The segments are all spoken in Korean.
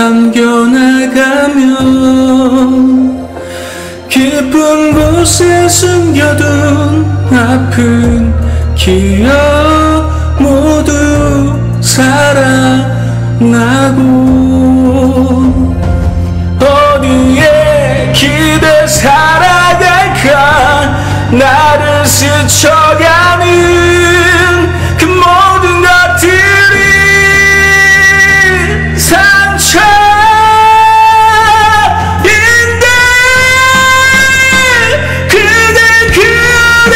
남겨나가면 깊은 곳에 숨겨둔 아픈 기억 모두 살아나고 어디에 기대 살아갈까 나를 스쳐가는 그 모든 것들이 상처인데 그대 그린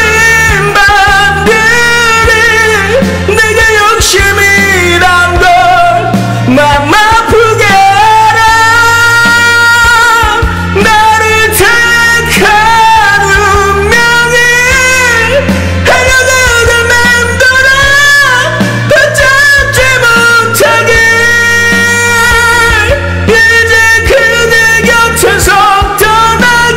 밤들이 내가 욕심이란 걸 맘 아프게 알아 나를 택한 운명이 하려는 맴돌아 붙잡지 못하게 이제 그대 곁에서 떠나가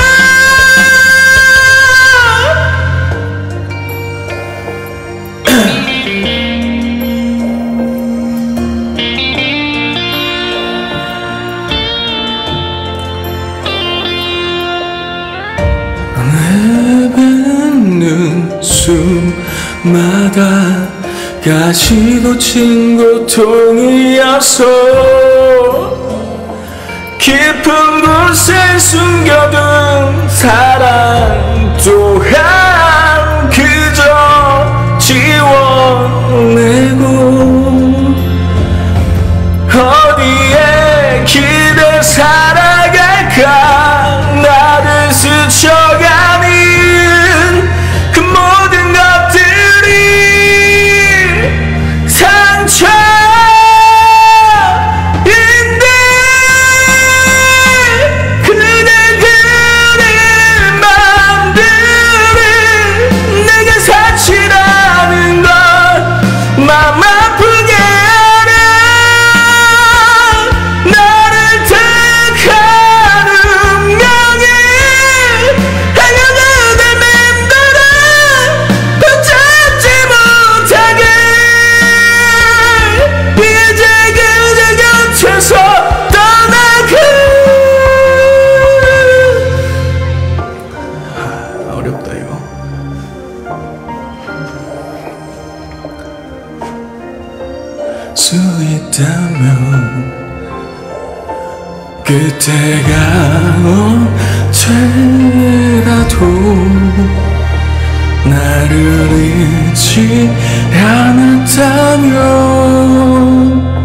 내뱉는 숨마다 가시고 친 고통이어서 깊은 곳에 숨겨둔 사랑 또한 그저 지워내고 어디에 기대 살아갈까 나를 스쳐가는 그 모든 것들이 상처인데 그대 그린 맘들이 내게 사치라는 걸 맘 아프게 알아 나를 택한 운명이 하려는 맴돌아 붙잡지 못하게 이제 그대 곁에서 떠나가 어렵다 이거 수 있다면 그때가 언제라도 나를 잊지 않았다면